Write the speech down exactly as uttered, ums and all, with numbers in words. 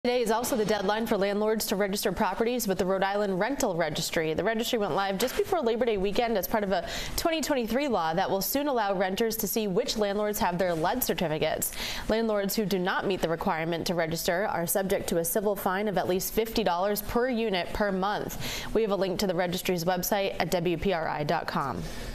Today is also the deadline for landlords to register properties with the Rhode Island Rental Registry. The registry went live just before Labor Day weekend as part of a twenty twenty-three law that will soon allow renters to see which landlords have their lead certificates. Landlords who do not meet the requirement to register are subject to a civil fine of at least fifty dollars per unit per month. We have a link to the registry's website at W P R I dot com.